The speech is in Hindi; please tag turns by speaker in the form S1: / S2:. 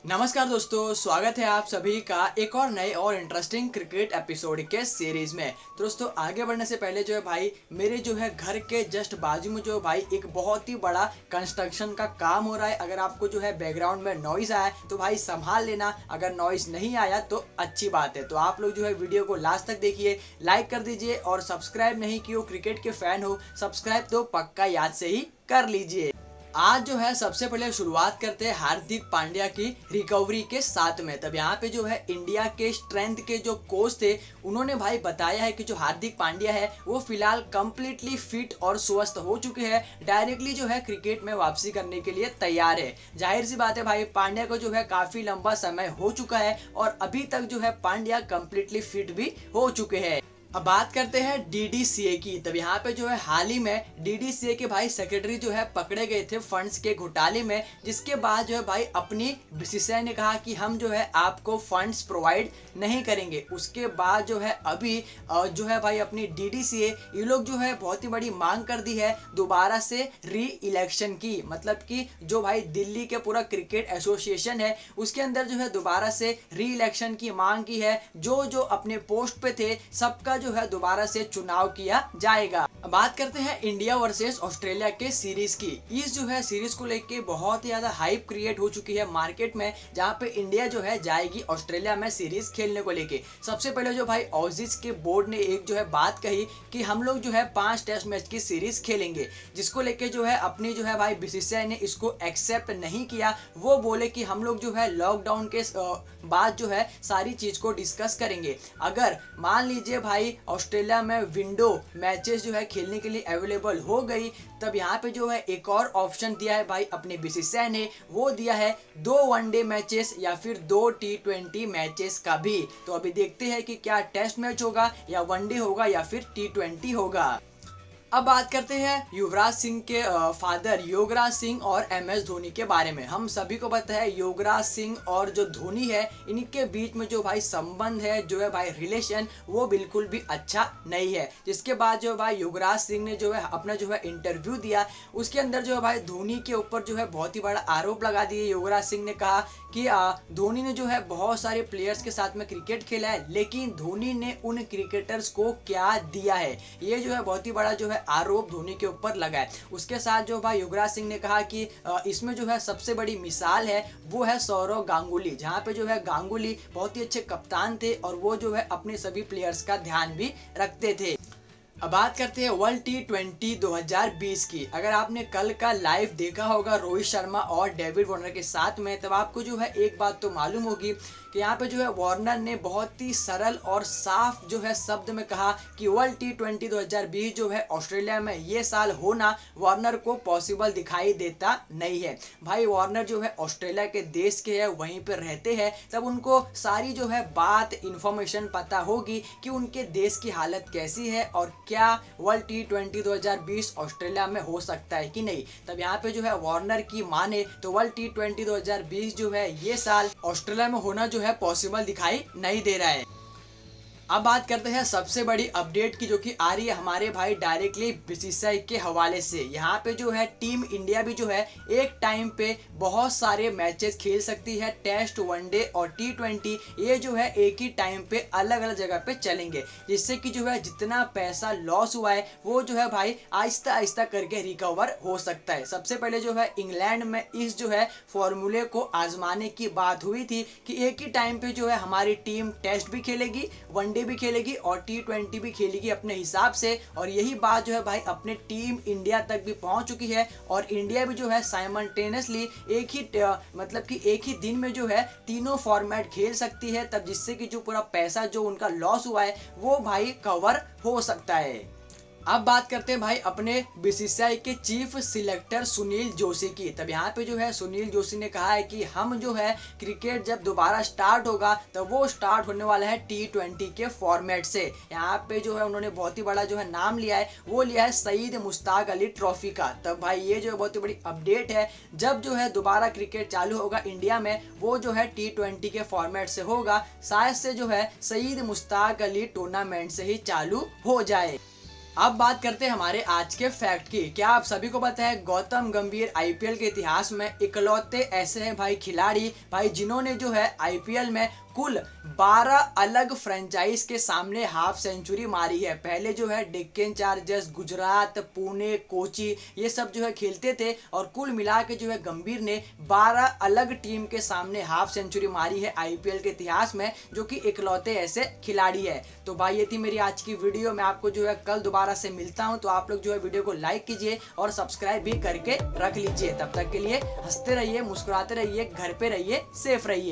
S1: नमस्कार दोस्तों, स्वागत है आप सभी का एक और नए और इंटरेस्टिंग क्रिकेट एपिसोड के सीरीज में। तो दोस्तों, आगे बढ़ने से पहले जो है भाई, मेरे जो है घर के जस्ट बाजू में जो है भाई एक बहुत ही बड़ा कंस्ट्रक्शन का काम हो रहा है। अगर आपको जो है बैकग्राउंड में नॉइज आया तो भाई संभाल लेना, अगर नॉइज नहीं आया तो अच्छी बात है। तो आप लोग जो है वीडियो को लास्ट तक देखिए, लाइक कर दीजिए और सब्सक्राइब नहीं किए हो, क्रिकेट के फैन हो, सब्सक्राइब तो पक्का याद से ही कर लीजिए। आज जो है सबसे पहले शुरुआत करते हैं हार्दिक पांड्या की रिकवरी के साथ में। तब यहाँ पे जो है इंडिया के स्ट्रेंथ के जो कोच थे, उन्होंने भाई बताया है कि जो हार्दिक पांड्या है वो फिलहाल कंप्लीटली फिट और स्वस्थ हो चुके हैं, डायरेक्टली जो है क्रिकेट में वापसी करने के लिए तैयार है। जाहिर सी बात है भाई, पांड्या को जो है काफी लंबा समय हो चुका है और अभी तक जो है पांड्या कंप्लीटली फिट भी हो चुके हैं। अब बात करते हैं डीडीसीए की। तब यहाँ पे जो है हाल ही में डीडीसीए के भाई सेक्रेटरी जो है पकड़े गए थे फंड्स के घोटाले में, जिसके बाद जो है भाई अपनी बीसीसीआई ने कहा कि हम जो है आपको फंड्स प्रोवाइड नहीं करेंगे। उसके बाद जो है अभी जो है भाई अपनी डीडीसीए ये लोग जो है बहुत ही बड़ी मांग कर दी है दोबारा से री इलेक्शन की। मतलब कि जो भाई दिल्ली के पूरा क्रिकेट एसोसिएशन है उसके अंदर जो है दोबारा से री इलेक्शन की मांग की है। जो जो अपने पोस्ट पे थे सबका जो है दोबारा से चुनाव किया जाएगा। बात करते हैं इंडिया वर्सेस ऑस्ट्रेलिया के सीरीज की। इस जो है सीरीज को लेके बहुत ही ज्यादा हाइप क्रिएट हो चुकी है मार्केट में, जहां पे इंडिया जो है जाएगी ऑस्ट्रेलिया में सीरीज खेलने को लेके। सबसे पहले जो भाई ऑजीज के बोर्ड ने एक जो है बात कही कि हम लोग जो है 5 टेस्ट मैच की सीरीज खेलेंगे, जिसको लेके जो है अपनी जो है भाई बीसीसीआई ने इसको एक्सेप्ट नहीं किया। वो बोले कि हम लोग जो है लॉकडाउन के बाद जो है सारी चीज को डिस्कस करेंगे। अगर मान लीजिए भाई ऑस्ट्रेलिया में विंडो मैचेस जो है खेलने के लिए अवेलेबल हो गई, तब यहाँ पे जो है एक और ऑप्शन दिया है भाई अपने बीसीसीआई ने, वो दिया है 2 वनडे मैचेस या फिर 2 T20 मैचेस का भी। तो अभी देखते हैं कि क्या टेस्ट मैच होगा या वनडे होगा या फिर T20 होगा। अब बात करते हैं युवराज सिंह के फादर योगराज सिंह और MS धोनी के बारे में। हम सभी को पता है योगराज सिंह और जो धोनी है इनके बीच में जो भाई संबंध है, जो है भाई रिलेशन, वो बिल्कुल भी अच्छा नहीं है। जिसके बाद जो भाई युवराज सिंह ने जो है अपना जो है इंटरव्यू दिया, उसके अंदर जो है भाई धोनी के ऊपर जो है बहुत ही बड़ा आरोप लगा दिए। युवराज सिंह ने कहा कि धोनी ने जो है बहुत सारे प्लेयर्स के साथ में क्रिकेट खेला है, लेकिन धोनी ने उन क्रिकेटर्स को क्या दिया है, ये जो है बहुत ही बड़ा जो है आरोप धोनी के ऊपर लगा है। उसके साथ जो भाई युवराज सिंह ने कहा कि इसमें जो है सबसे बड़ी मिसाल है वो है सौरव गांगुली, जहां पे जो है गांगुली बहुत ही अच्छे कप्तान थे और वो जो है अपने सभी प्लेयर्स का ध्यान भी रखते थे। अब बात करते हैं वर्ल्ड T20 2020 की। अगर आपने कल का लाइव देखा होगा रोहित शर्मा और डेविड वार्नर के साथ में, तब आपको जो है एक बात तो मालूम होगी कि यहाँ पे जो है वार्नर ने बहुत ही सरल और साफ जो है शब्द में कहा कि वर्ल्ड T20 2020 जो है ऑस्ट्रेलिया में ये साल होना वार्नर को पॉसिबल दिखाई देता नहीं है। भाई वार्नर जो है ऑस्ट्रेलिया के देश के है, वहीं पे रहते हैं, तब उनको सारी जो है बात इंफॉर्मेशन पता होगी कि उनके देश की हालत कैसी है और क्या वर्ल्ड T20 2020 ऑस्ट्रेलिया में हो सकता है कि नहीं। तब यहाँ पे जो है वार्नर की माने तो वर्ल्ड T20 2020 जो है ये साल ऑस्ट्रेलिया में होना जो है पॉसिबल दिखाई नहीं दे रहा है। अब बात करते हैं सबसे बड़ी अपडेट की, जो कि आ रही है हमारे भाई डायरेक्टली बीसीसीआई के हवाले से। यहाँ पे जो है टीम इंडिया भी जो है एक टाइम पे बहुत सारे मैचेस खेल सकती है, टेस्ट, वनडे और T20, ये जो है एक ही टाइम पे अलग अलग जगह पे चलेंगे, जिससे कि जो है जितना पैसा लॉस हुआ है वो जो है भाई आहिस्ता आहिस्ता करके रिकवर हो सकता है। सबसे पहले जो है इंग्लैंड में इस जो है फॉर्मूले को आजमाने की बात हुई थी कि एक ही टाइम पे जो है हमारी टीम टेस्ट भी खेलेगी, वनडे भी खेलेगी और T20 भी खेलेगी अपने हिसाब से। और यही बात जो है भाई अपने टीम इंडिया तक भी पहुंच चुकी है और इंडिया भी जो है साइमल्टेनियसली एक ही मतलब कि एक ही दिन में जो है तीनों फॉर्मेट खेल सकती है, तब जिससे कि जो पूरा पैसा जो उनका लॉस हुआ है वो भाई कवर हो सकता है। अब बात करते हैं भाई अपने बीसीसीआई के चीफ सिलेक्टर सुनील जोशी की। तब यहाँ पे जो है सुनील जोशी ने कहा है कि हम जो है क्रिकेट जब दोबारा स्टार्ट होगा तो वो स्टार्ट होने वाला है T20 के फॉर्मेट से। यहाँ पे जो है उन्होंने बहुत ही बड़ा जो है नाम लिया है, वो लिया है सईद मुश्ताक अली ट्रॉफी का। तब भाई ये जो है बहुत ही बड़ी अपडेट है, जब जो है दोबारा क्रिकेट चालू होगा इंडिया में वो जो है T20 के फॉर्मेट से होगा, शायद से जो है सईद मुश्ताक अली टूर्नामेंट से ही चालू हो जाए। अब बात करते हैं हमारे आज के फैक्ट की। क्या आप सभी को पता है गौतम गंभीर आईपीएल के इतिहास में इकलौते ऐसे हैं भाई खिलाड़ी भाई जिन्होंने जो है आईपीएल में कुल 12 अलग फ्रेंचाइज के सामने हाफ सेंचुरी मारी है। पहले जो है डेक्कन चार्जर्स, गुजरात, पुणे, कोची ये सब जो है खेलते थे और कुल मिला के जो है गंभीर ने 12 अलग टीम के सामने हाफ सेंचुरी मारी है आईपीएल के इतिहास में, जो कि इकलौते ऐसे खिलाड़ी है। तो भाई ये थी मेरी आज की वीडियो। मैं आपको जो है कल दोबारा से मिलता हूं, तो आप लोग जो है वीडियो को लाइक कीजिए और सब्सक्राइब भी करके रख लीजिए। तब तक के लिए हंसते रहिए, मुस्कुराते रहिए, घर पे रहिए, सेफ रहिए।